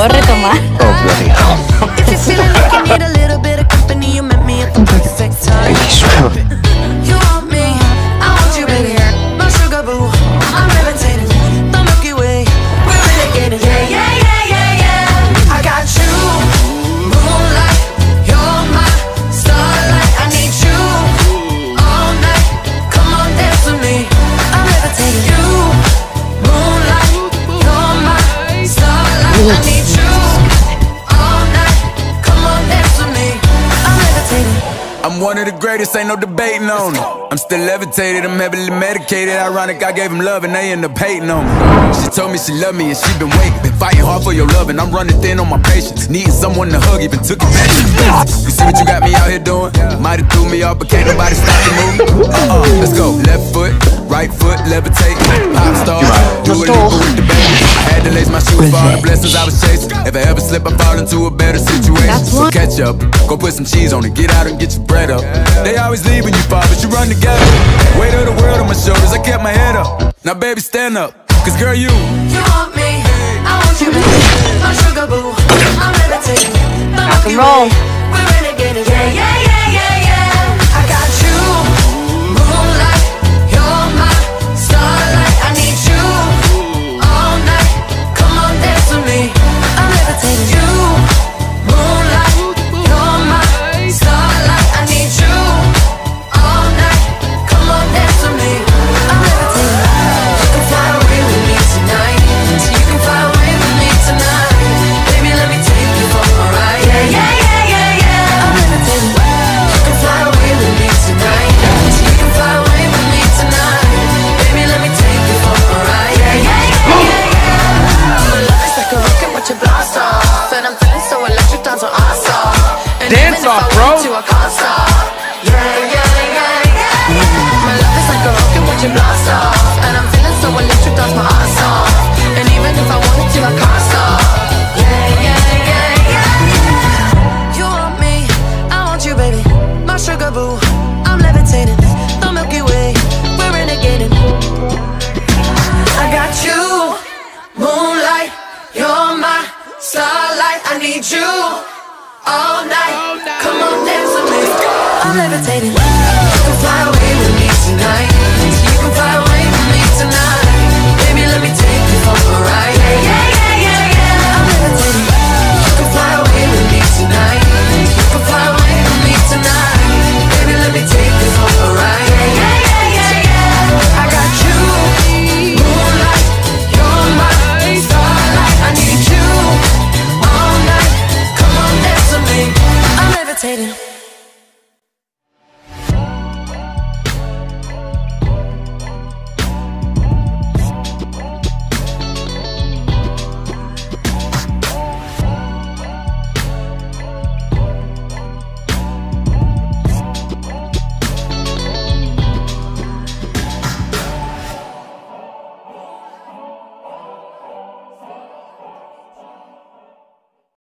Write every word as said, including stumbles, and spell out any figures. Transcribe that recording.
puedo retomar. Oh, bloody hell. You want me, I want you, baby. My sugar boo, I'm levitating. The Milky Way, we're renegading. Yeah, yeah, yeah, yeah, yeah. I got you, moonlight. You're my starlight. I need you all night. Come on, dance with me. I'm levitating. You, moonlight. You're my starlight. I need you all night. Come on, dance with me. I'm levitating. I'm one of the greatest, ain't no debating on it. I'm still levitated, I'm heavily medicated. Ironic, I gave him love and they end up hating on me. She told me she loved me and she been waiting. Been fighting hard for your love and I'm running thin on my patience. Needing someone to hug, even took it back to the basics. You see what you got me out here doing? Might have threw me off, but can't nobody stop the movement. Uh-uh, let's go. Left foot, right foot, levitate. Pop star, do a leap with the baby. Had to lace my shoes for all the blessings I was chasing. If I ever slip, I fall into a better situation. So catch up, go put some cheese on it. Get out and get your bread up. They always leave when you fall, but you run together. Weight of the world on my shoulders, I kept my head up. Now baby, stand up, cause girl, you You want me, I want you, baby. My sugar boo, I'm levitating. The Milky roll. Way, we're renegading. Yeah, yeah, yeah, yeah, yeah. I got you, moonlight. You're my starlight. I need you all night. Come on, dance with me. I'm levitating. You, moonlight. You're my starlight. I need you all night. Come on, dance with me. I'm levitating. You can fly away with me tonight. You can fly away with me tonight. Baby, let me take you for a ride. Yeah, yeah, yeah, yeah, yeah. I'm levitating. You can fly away with me tonight. You can fly away with me tonight. Baby, let me take you for a ride. Yeah, yeah, yeah, yeah, yeah. My love is like a rocket, watch it blast off. And I'm feeling so electric, dance on our song. Dance off, bro. To a concert. Yeah, yeah, yeah, yeah. My love is like a rocket, watch it blast off. And I'm feeling so electric, dance my ass off. And even if I wanted to, I can't stop. Yeah, yeah, yeah, yeah. You want me, I want you, baby. My sugar boo, I'm levitating. The Milky Way, we're renegading. I got you, moonlight. You're my starlight. I need you all night. Come on, dance with me. I'm levitating. You can fly away.